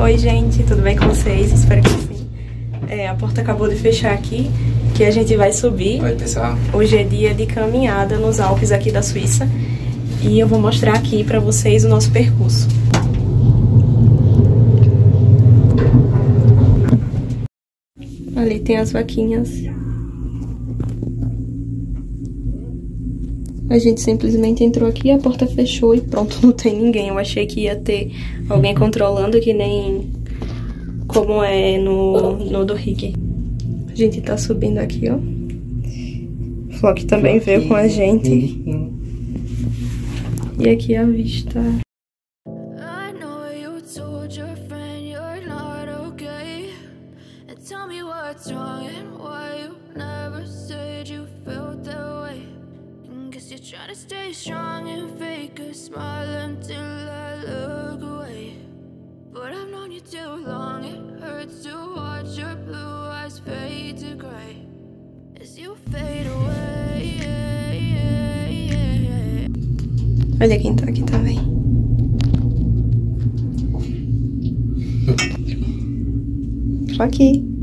Oi gente, tudo bem com vocês? Espero que sim. A porta acabou de fechar aqui, que a gente vai subir. Oi pessoal. Hoje é dia de caminhada nos Alpes aqui da Suíça. E eu vou mostrar aqui pra vocês o nosso percurso. Ali tem as vaquinhas. A gente simplesmente entrou aqui, a porta fechou e pronto, não tem ninguém. Eu achei que ia ter alguém controlando, que nem como é no do Rick. A gente tá subindo aqui, ó. O Flock também veio com a gente. E aqui a vista. Try to stay strong and fake a smile until I look away. But I've known you too long, it hurts to watch your blue eyes fade to grey as you fade away. Olha quem tá aqui também. Aqui.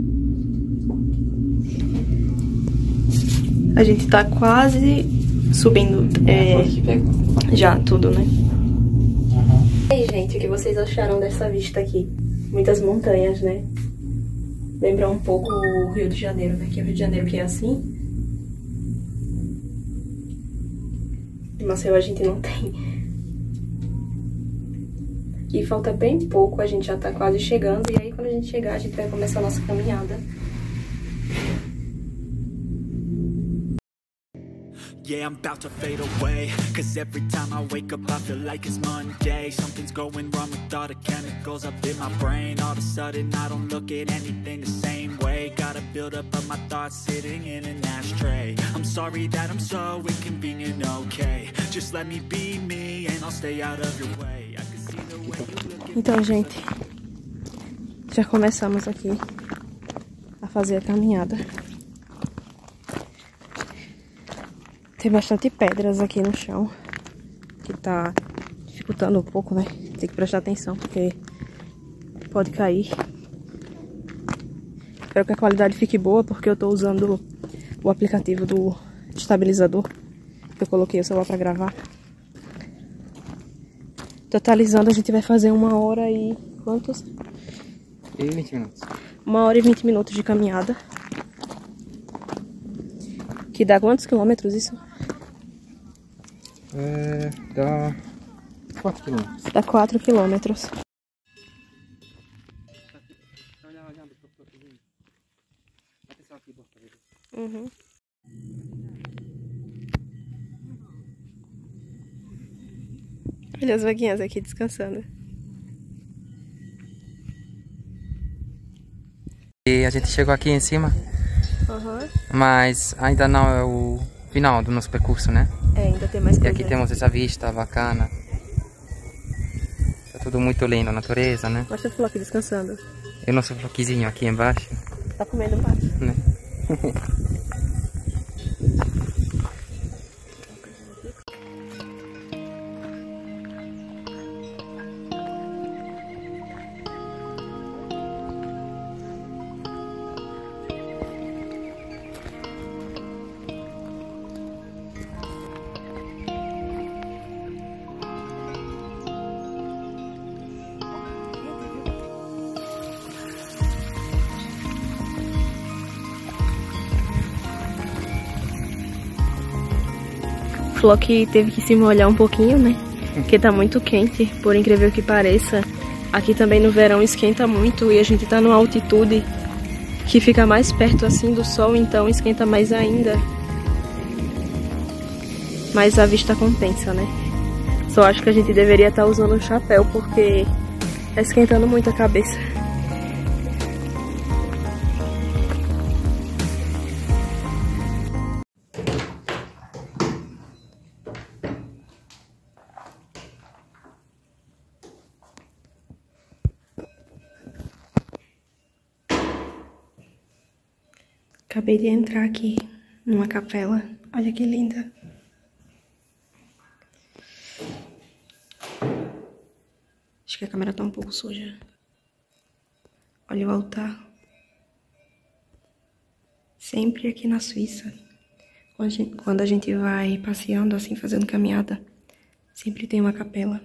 A gente tá quase subindo já tudo, né? E aí, gente, o que vocês acharam dessa vista aqui? Muitas montanhas, né? Lembra um pouco o Rio de Janeiro, né? Que é o Rio de Janeiro que é assim. Em Maceió a gente não tem. E falta bem pouco, a gente já tá quase chegando. E aí, quando a gente chegar, a gente vai começar a nossa caminhada. Yeah, I'm about to fade away, cause every time I wake up I feel like it's Monday. Something's going wrong with all the chemicals up in my brain. All of a sudden I don't look at anything the same way. Got a build up of my thoughts sitting in an ashtray. I'm sorry that I'm so inconvenient, okay. Just let me be me and I'll stay out of your way. I can see the way you look at... Então, gente, já começamos aqui a fazer a caminhada. Tem bastante pedras aqui no chão, que tá dificultando um pouco, né? Tem que prestar atenção, porque pode cair. Espero que a qualidade fique boa, porque eu tô usando o aplicativo do estabilizador, que eu coloquei o celular pra gravar. Totalizando, a gente vai fazer 1h e... quantos? E 20 minutos. 1h e 20 minutos de caminhada. Que dá quantos quilômetros isso? Dá 4 quilômetros. Dá 4 quilômetros. Uhum. Olha as vaguinhas aqui descansando. E a gente chegou aqui em cima, mas ainda não é o final do nosso percurso, né? Ainda tem mais E coisa. aqui temos essa vista bacana. Tá tudo muito lindo, a natureza, né? Mostra o Flock descansando. E o nosso floquezinho aqui embaixo. Tá comendo embaixo. Né? O Flock teve que se molhar um pouquinho, né? Porque tá muito quente, por incrível que pareça. Aqui também no verão esquenta muito e a gente tá numa altitude que fica mais perto assim do sol, então esquenta mais ainda. Mas a vista compensa, né? Só acho que a gente deveria estar usando um chapéu, porque tá esquentando muito a cabeça. Acabei de entrar aqui numa capela. Olha que linda. Acho que a câmera tá um pouco suja. Olha o altar. Sempre aqui na Suíça, quando a gente vai passeando assim, fazendo caminhada, sempre tem uma capela.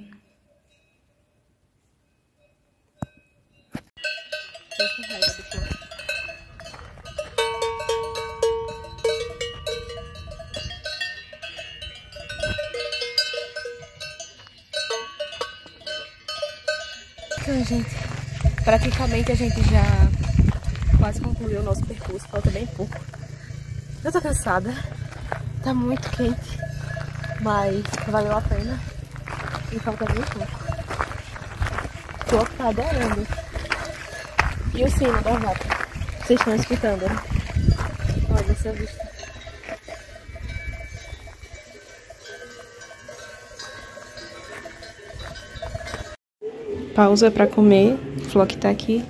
Então, gente, praticamente a gente já quase concluiu o nosso percurso, falta bem pouco. Eu tô cansada, tá muito quente, mas valeu a pena e falta bem pouco. Tô tá adorando. E o sino da vaca, vocês estão escutando, né? Olha essa vista. Pausa pra comer, o Flock tá aqui.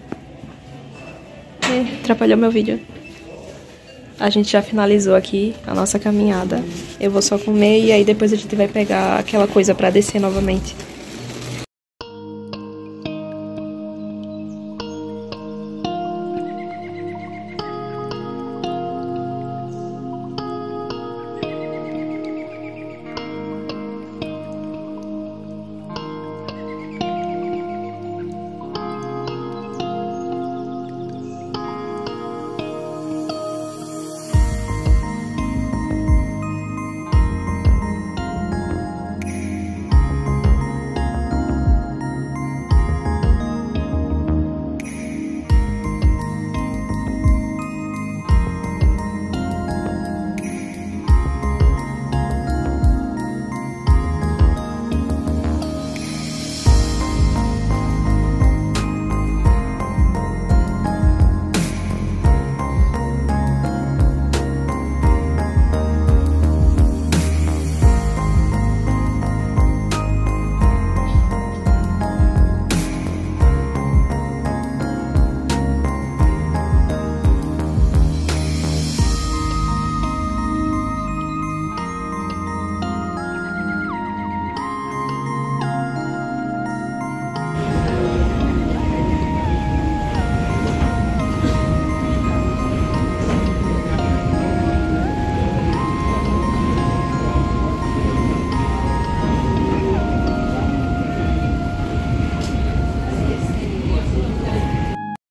Atrapalhou meu vídeo. A gente já finalizou aqui a nossa caminhada. Eu vou só comer e aí depois a gente vai pegar aquela coisa pra descer novamente.